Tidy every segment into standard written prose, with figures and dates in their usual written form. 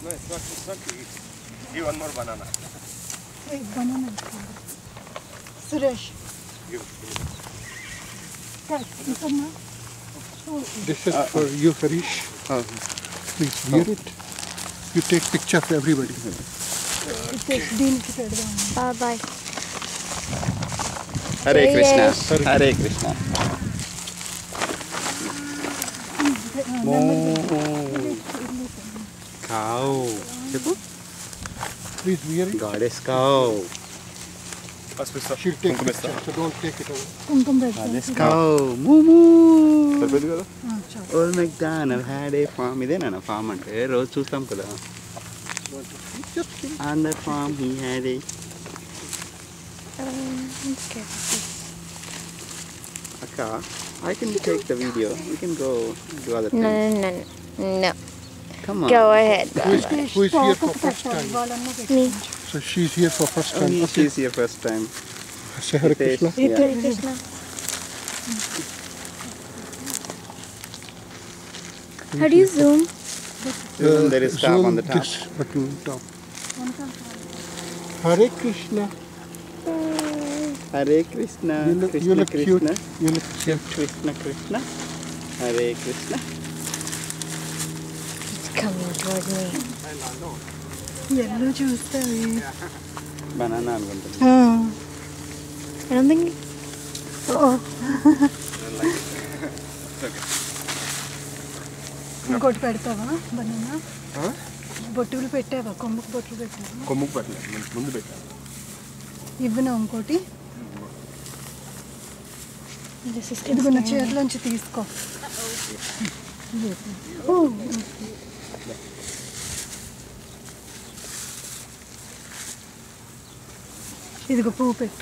No, it's not to eat. Give one more banana. Hey, banana. Suresh. Give. This is for you, Harish. Please wear it. You take picture of everybody. Bye bye. Hare Krishna. Hare Krishna. Cow. Please wear it. Goddess cow. She'll take picture, so don't take it away. Goddess cow. Moo moo. Old MacDonald had a farm. Idena farm ante roju chustam kada. On that farm he had a I'm scared of this. Akka, I can take the video. We can go do other things. No. Come on. Go ahead. Who is here for first time? Me. So she's here for first Oh, time. yeah, Okay. she's here first time. Say Hare Krishna. Yeah. Hare Krishna. How do you zoom? There is top on the top. This button top. Hare Krishna. Hare Krishna. You look Krishna cute. Krishna. You look cute. Krishna Krishna. Hare Krishna. It's coming toward me. Yellow చూస్తావి Banana అనుకుంటుంది. I don't think. ఇంకోటి పెడతావా banana బొట్టులు పెట్టావా కొమ్ముకు బొట్టులు పెట్టావా కొమ్ముకు పెట్టలేదు ముందు పెట్టాను. ఇవ్వనా ఇంకోటి This is ఇదిగో నా చీరలోంచి తీసుకో ఓ, ఇదిగో పువ్వు పెట్టు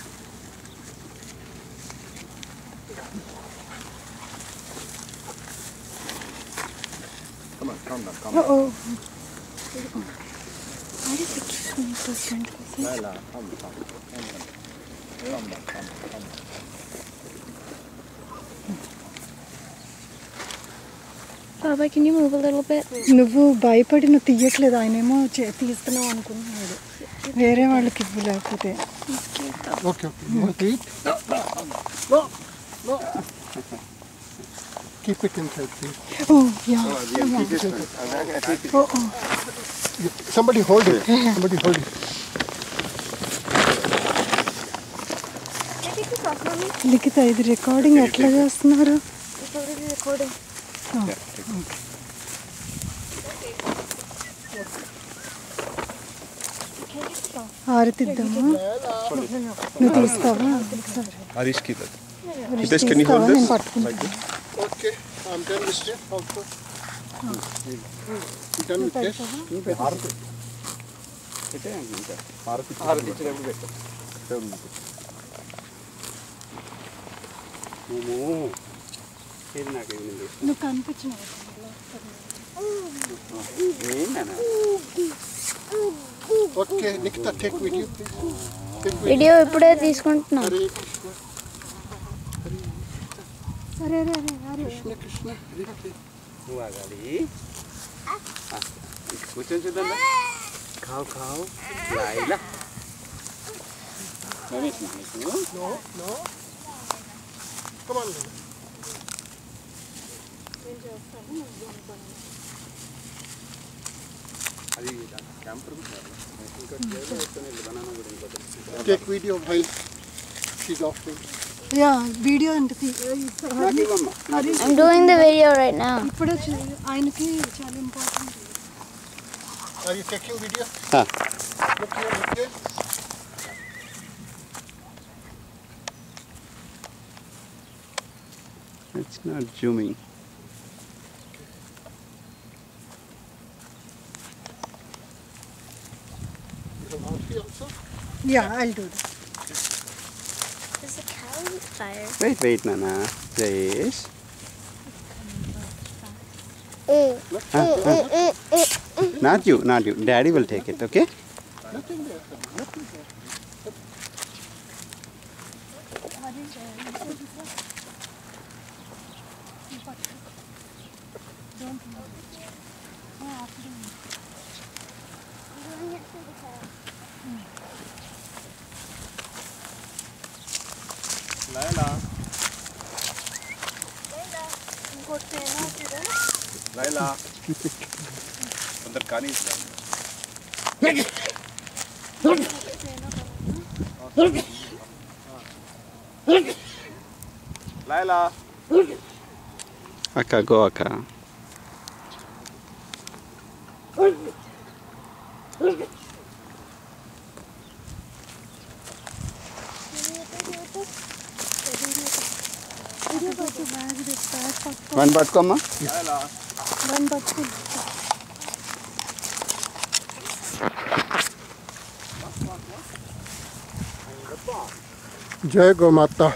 Come on, calm down. Oh Why does it keep coming closer and closer? Lala, calm down. Baba, can you move a little bit? నువ్వు భయపడి నువ్వు తీయట్లేదు ఆయనేమో తీస్తున్నావు అనుకుంటున్నాడు వేరే వాళ్ళకి ఇవ్వు లేకపోతే He's cute though. Okay, okay. You want to eat? No. Keep it inside, please. Oh yeah oh Somebody hold it. Somebody hold it. Can I take this off, Mommy? Likhitha ఇది రికార్డింగ్ ఎట్లా చేస్తున్నారు It's already recording. హారతిద్దామా నువ్వు తీస్తావా Harish, keep it. Harish, Hitesh, can you తీస్తావా? hold this? నేను పట్టుకుంటాను. Okay, I'm done with this also. You done with this? హారతి ఇచ్చినప్పుడు పెట్టు. ఇది నాకు ఏమైంది? నువ్వు కనిపించినావు ఏంటన్నా? Okay, Nikita, take video, please. Take video. Video ఇప్పుడే తీసుకుంటున్నా. Hare Krishna. అరే అరే అరే అరే Krishna, Krishna. Hare Krishna. నువ్వు ఆగాలి. కూర్చొని చూద్దాం. ఖావ్ ఖావ్. ఇలా. No. Come on, Lila. అది camphor Take video while she's offering. Yeah video అంటే I'm doing the video right now. ఇప్పుడే ఆయనకి చాలా important Are you taking video? Huh. Look here. It's not zooming. You have aarti also? Yeah I'll do this Is the cow on fire? Wait, Nana. Jayesh. Not you. Daddy will take it, okay? Nothing there. Nothing there. Laila అందరు కానీ లైలా అక్క go అక్క. One పట్టుకోమ్మా. जय गौ माता,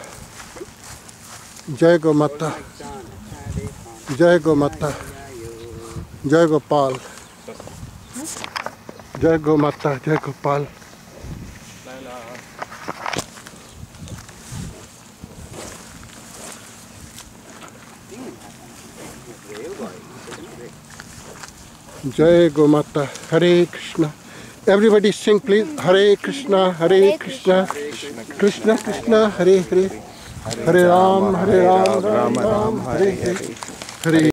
जय गौ माता, जय गौ माता, जय गोपाल, जय गौ माता, जय गोपाल. जय गौ माता. हरे Krishna. Everybody sing please. Hare Krishna, Hare Krishna, Krishna Krishna, Hare Hare, Hare Ram, Hare Ram, Ram Ram, Hare Hare, Hare.